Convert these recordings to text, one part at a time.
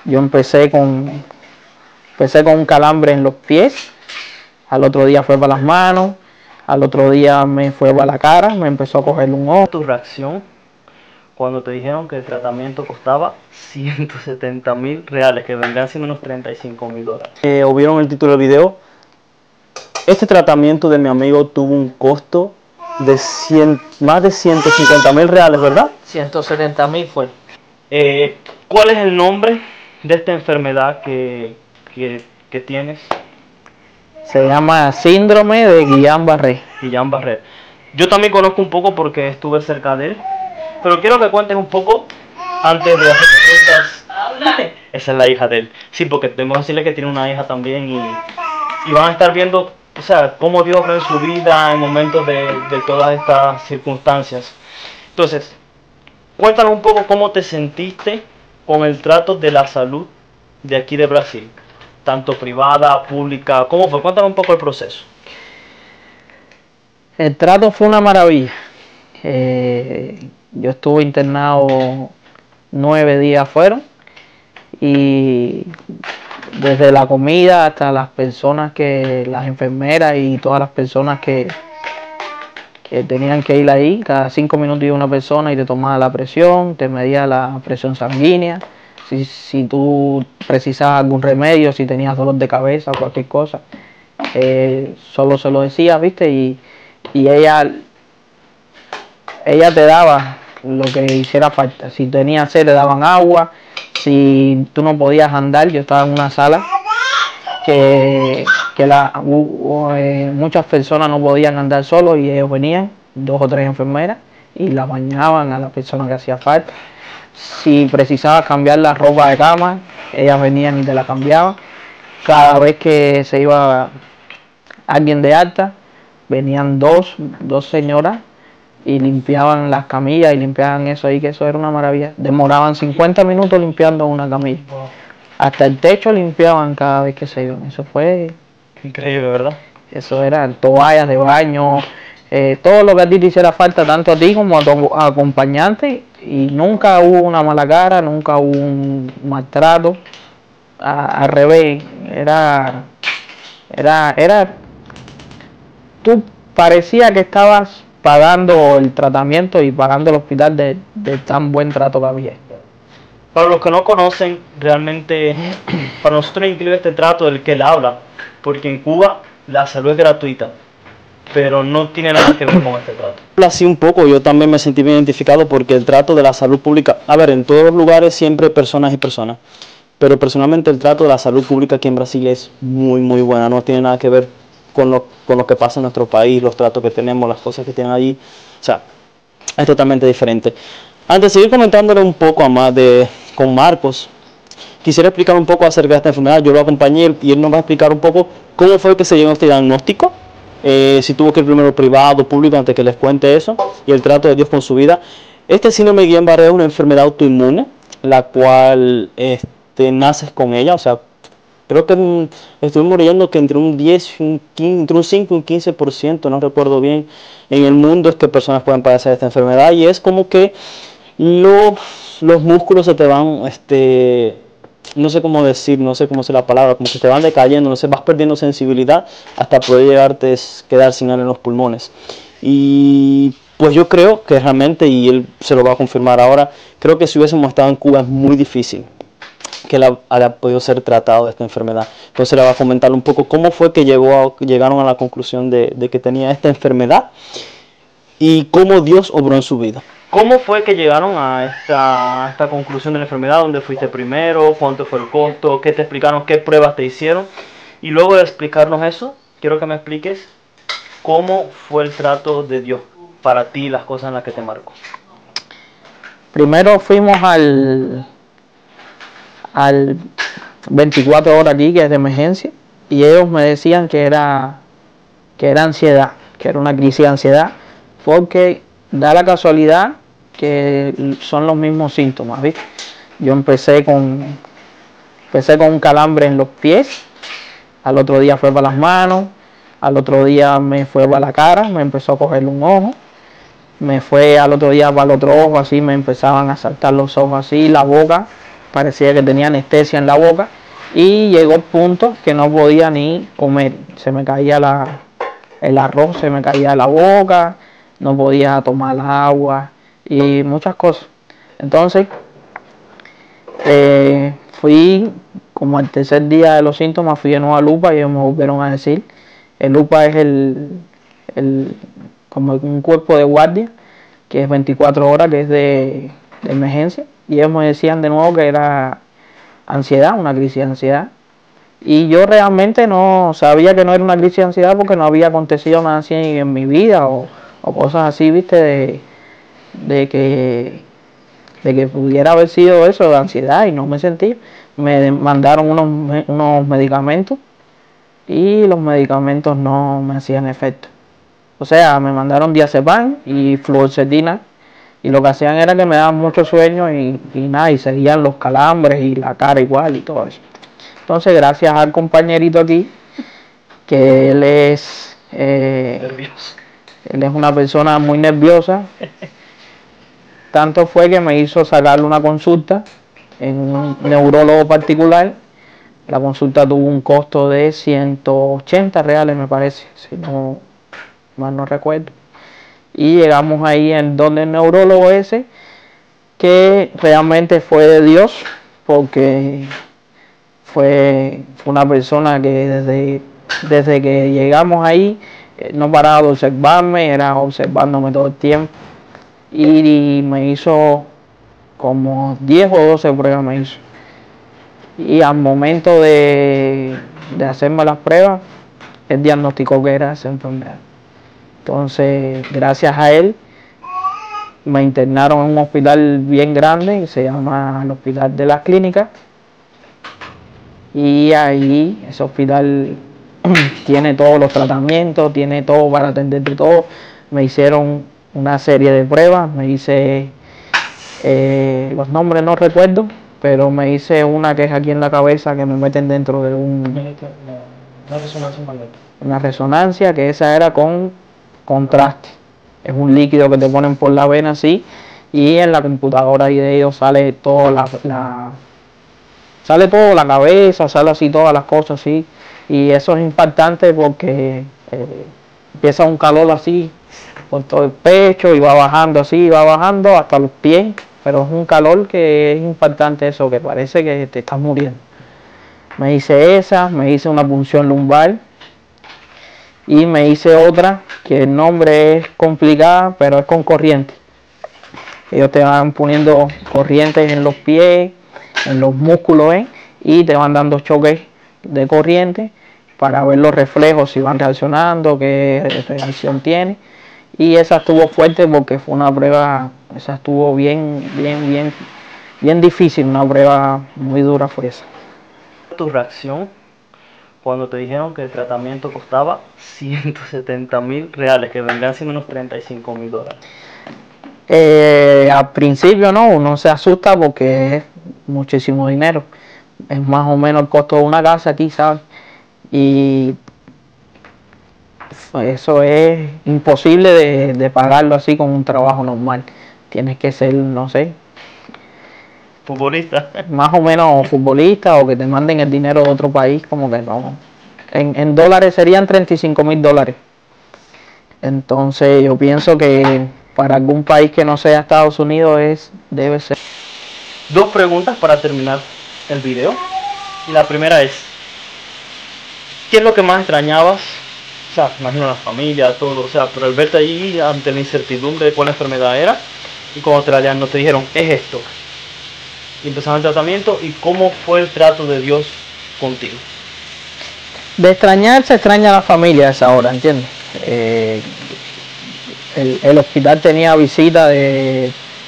Yo empecé con un calambre en los pies, al otro día fue para las manos, al otro día me fue para la cara, me empezó a coger un ojo. ¿Tu reacción cuando te dijeron que el tratamiento costaba 170.000 reales, que vendrían siendo unos 35.000 dólares? O vieron el título del video. Este tratamiento de mi amigo tuvo un costo de más de 150.000 reales, ¿verdad? 170.000 fue. ¿Cuál es el nombre de esta enfermedad que tienes? Se llama síndrome de Guillain-Barré. Guillain-Barré. Yo también conozco un poco porque estuve cerca de él, pero quiero que cuentes un poco antes de hacer preguntas. Esa es la hija de él. Sí, porque tengo que decirle que tiene una hija también y van a estar viendo, o sea, cómo Dios obra en su vida en momentos de todas estas circunstancias. Entonces, cuéntanos un poco cómo te sentiste con el trato de la salud de aquí de Brasil, tanto privada, pública. ¿Cómo fue? Cuéntanos un poco el proceso. El trato fue una maravilla. Yo estuve internado 9 días fueron, y desde la comida hasta las enfermeras y todas las personas que tenían que ir ahí, cada 5 minutos iba una persona y te tomaba la presión, te medía la presión sanguínea, si tú precisabas algún remedio, si tenías dolor de cabeza o cualquier cosa, solo se lo decía, ¿viste? Y ella te daba lo que hiciera falta. Si tenías sed, te daban agua. Si tú no podías andar, yo estaba en una sala que muchas personas no podían andar solos y ellos venían, 2 o 3 enfermeras, y la bañaban a la persona que hacía falta. Si precisabas cambiar la ropa de cama, ellas venían y te la cambiaban. Cada vez que se iba alguien de alta, venían dos señoras y limpiaban las camillas y limpiaban eso ahí, que eso era una maravilla. Demoraban 50 minutos limpiando una camilla. Wow. Hasta el techo limpiaban cada vez que se iban. Eso fue increíble, ¿verdad? Eso era toallas de baño, todo lo que a ti te hiciera falta, tanto a ti como a tu acompañante, y nunca hubo una mala cara, nunca hubo un maltrato. Al revés, tú parecía que estabas pagando el tratamiento y pagando el hospital de tan buen trato que había. Para los que no conocen, realmente para nosotros es increíble este trato del que él habla, porque en Cuba la salud es gratuita, pero no tiene nada que ver con este trato. Así un poco, yo también me sentí bien identificado porque el trato de la salud pública, a ver, en todos los lugares siempre personas y personas, pero personalmente el trato de la salud pública aquí en Brasil es muy muy buena, no tiene nada que ver con lo que pasa en nuestro país, los tratos que tenemos, las cosas que tienen allí, o sea, es totalmente diferente. Antes de seguir comentándole un poco más con Marcos, quisiera explicar un poco acerca de esta enfermedad. Yo lo acompañé y él nos va a explicar un poco cómo fue que se llegó a este diagnóstico, si tuvo que ir primero privado, público, antes que les cuente eso, y el trato de Dios con su vida. Este síndrome de Guillain-Barré es una enfermedad autoinmune, la cual naces con ella, o sea, creo que estuvimos leyendo que entre un 5 y un 15%, no recuerdo bien, en el mundo es que personas pueden padecer esta enfermedad, y es como que los músculos se te van, no sé cómo decir, no sé cómo es la palabra, como que te van decayendo, no sé, vas perdiendo sensibilidad hasta poder llegarte a quedar sin aire en los pulmones. Y pues yo creo que realmente, y él se lo va a confirmar ahora, creo que si hubiésemos estado en Cuba es muy difícil que él haya podido ser tratado de esta enfermedad. Entonces le va a comentar un poco cómo fue que llegaron a la conclusión de que tenía esta enfermedad y cómo Dios obró en su vida. ¿Cómo fue que llegaron a esta conclusión de la enfermedad? ¿Dónde fuiste primero? ¿Cuánto fue el costo? ¿Qué te explicaron? ¿Qué pruebas te hicieron? Y luego de explicarnos eso, quiero que me expliques cómo fue el trato de Dios para ti, las cosas en las que te marcó. Primero fuimos al 24 horas aquí, que es de emergencia, y ellos me decían que era ansiedad, que era una crisis de ansiedad, porque da la casualidad que son los mismos síntomas, ¿viste? Yo empecé con un calambre en los pies, al otro día fue para las manos, al otro día me fue para la cara, me empezó a coger un ojo, me fue al otro día para el otro ojo, así me empezaban a saltar los ojos así, la boca, parecía que tenía anestesia en la boca y llegó el punto que no podía ni comer, se me caía el arroz, se me caía de la boca, no podía tomar agua y muchas cosas. Entonces fui como al tercer día de los síntomas, fui de nuevo a Lupa y ellos me volvieron a decir, el Lupa es como un cuerpo de guardia que es 24 horas, que es de emergencia, y ellos me decían de nuevo que era ansiedad, una crisis de ansiedad, y yo realmente no sabía que no era una crisis de ansiedad porque no había acontecido nada así en mi vida o cosas así, viste, de que pudiera haber sido eso, de ansiedad, y no me sentí. Me mandaron unos medicamentos y los medicamentos no me hacían efecto. O sea, me mandaron diazepam y fluoxetina y lo que hacían era que me daban mucho sueño y nada, y seguían los calambres y la cara igual y todo eso. Entonces, gracias al compañerito aquí, que él es una persona muy nerviosa, tanto fue que me hizo sacarle una consulta en un neurólogo particular. La consulta tuvo un costo de 180 reales, me parece, si no mal no recuerdo. Y llegamos ahí en donde el neurólogo ese, que realmente fue de Dios, porque fue una persona que desde que llegamos ahí no paraba de observarme, era observándome todo el tiempo. Y me hizo como 10 o 12 pruebas me hizo. Y al momento de hacerme las pruebas, él diagnosticó que era esa enfermedad. Entonces, gracias a él, me internaron en un hospital bien grande, que se llama el Hospital de las Clínicas. Y ahí, ese hospital tiene todos los tratamientos, tiene todo para atenderte todo. Me hicieron una serie de pruebas, me hice, los nombres no recuerdo, pero me hice una que es aquí en la cabeza, que me meten dentro de una resonancia, que esa era con contraste. Es un líquido que te ponen por la vena así, y en la computadora ahí de ellos sale toda sale todo, la cabeza, sale así todas las cosas así, y eso es impactante porque empieza un calor así por todo el pecho y va bajando así, va bajando hasta los pies, pero es un calor que es impactante, eso, que parece que te estás muriendo. Me hice esa, me hice una punción lumbar y me hice otra que el nombre es complicada, pero es con corriente. Ellos te van poniendo corrientes en los pies, en los músculos, y te van dando choques de corriente para ver los reflejos, si van reaccionando, qué reacción tiene. Y esa estuvo fuerte porque fue una prueba, esa estuvo bien difícil, una prueba muy dura fue esa. ¿Tu reacción cuando te dijeron que el tratamiento costaba 170.000 reales, que vendrían siendo unos 35.000 dólares? Al principio no, uno se asusta porque es muchísimo dinero. Es más o menos el costo de una casa aquí, ¿sabes? Y eso es imposible de pagarlo así con un trabajo normal. Tienes que ser, no sé, Futbolista. más o menos futbolista, o que te manden el dinero de otro país, como que no. En dólares serían 35.000 dólares. Entonces yo pienso que para algún país que no sea Estados Unidos debe ser. Dos preguntas para terminar el video. Y la primera es, ¿qué es lo que más extrañabas? O sea, imagino la familia, todo, o sea, pero al verte allí ante la incertidumbre de cuál enfermedad era, y cuando te la diagnosticaron, te dijeron, es esto. Y empezaron el tratamiento, y cómo fue el trato de Dios contigo. De extrañar, se extraña a la familia a esa hora, ¿entiendes? El hospital tenía visita de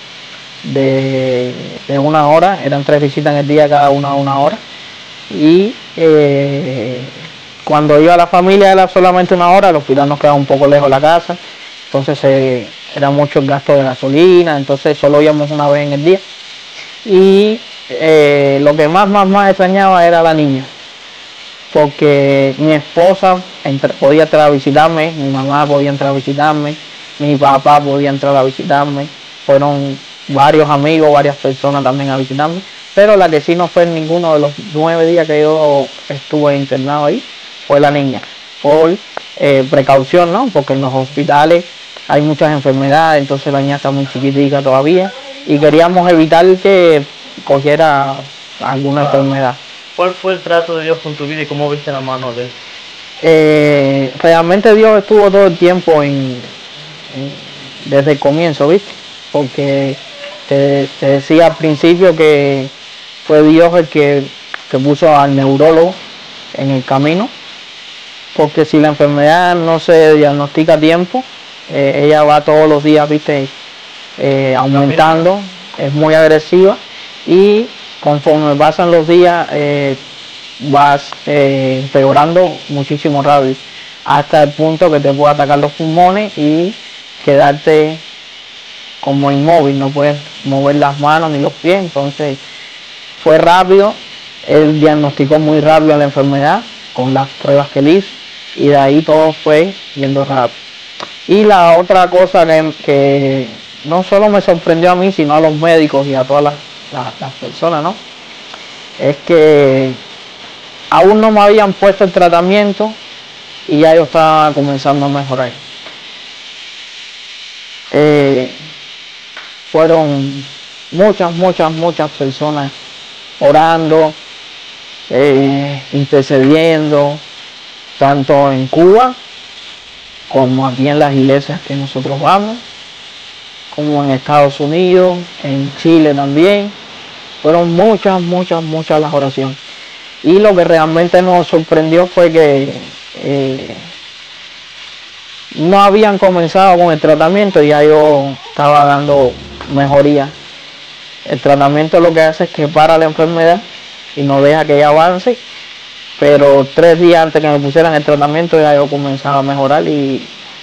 1 hora, eran 3 visitas en el día, cada una hora. Y cuando iba la familia era solamente 1 hora, el hospital nos quedaba un poco lejos de la casa, entonces era mucho el gasto de gasolina, entonces solo íbamos 1 vez en el día. Y lo que más extrañaba era la niña, porque mi esposa podía entrar a visitarme, mi mamá podía entrar a visitarme, mi papá podía entrar a visitarme, fueron varios amigos, varias personas también a visitarme, pero la que sí no fue en ninguno de los 9 días que yo estuve internado ahí fue la niña, por precaución, ¿no? Porque en los hospitales hay muchas enfermedades, entonces la niña está muy chiquitica todavía y queríamos evitar que cogiera alguna enfermedad. ¿Cuál fue el trato de Dios con tu vida y cómo viste la mano de él? Realmente Dios estuvo todo el tiempo desde el comienzo, ¿viste? Porque te decía al principio que fue Dios el que puso al neurólogo en el camino, porque si la enfermedad no se diagnostica a tiempo, ella va todos los días, ¿viste? Aumentando, es muy agresiva y conforme pasan los días vas empeorando muchísimo rápido, hasta el punto que te puede atacar los pulmones y quedarte como inmóvil, no puedes mover las manos ni los pies. Entonces fue rápido, él diagnosticó muy rápido la enfermedad con las pruebas que él hizo y de ahí todo fue yendo rápido. Y la otra cosa que no solo me sorprendió a mí, sino a los médicos y a todas las personas, ¿no? Es que aún no me habían puesto el tratamiento y ya yo estaba comenzando a mejorar. Fueron muchas personas orando, intercediendo, tanto en Cuba como aquí en las iglesias que nosotros vamos, como en Estados Unidos, en Chile también. Fueron muchas las oraciones. Y lo que realmente nos sorprendió fue que no habían comenzado con el tratamiento, ya yo estaba dando mejoría. El tratamiento lo que hace es que para la enfermedad y no deja que ella avance, pero 3 días antes que me pusieran el tratamiento ya yo comenzaba a mejorar y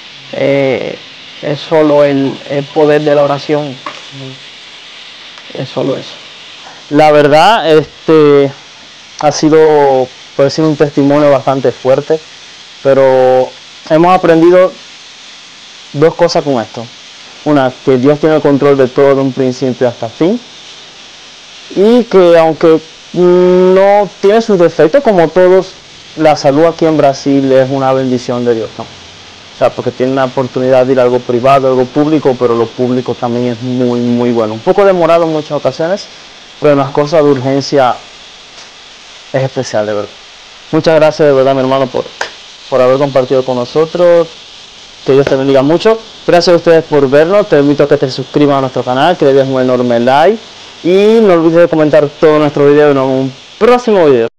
es solo el poder de la oración, es solo eso. La verdad, ha sido, puede ser un testimonio bastante fuerte, pero hemos aprendido 2 cosas con esto. Una, que Dios tiene el control de todo de un principio hasta fin, y que aunque no tiene sus defectos como todos, la salud aquí en Brasil es una bendición de Dios, ¿no? O sea, porque tiene la oportunidad de ir a algo privado, algo público, pero lo público también es muy bueno. Un poco demorado en muchas ocasiones, pero en las cosas de urgencia es especial, de verdad. Muchas gracias de verdad, mi hermano, por haber compartido con nosotros. Que Dios te bendiga mucho. Gracias a ustedes por vernos. Te invito a que te suscribas a nuestro canal, que le des un enorme like. Y no olvides de comentar todo nuestro video en un próximo video.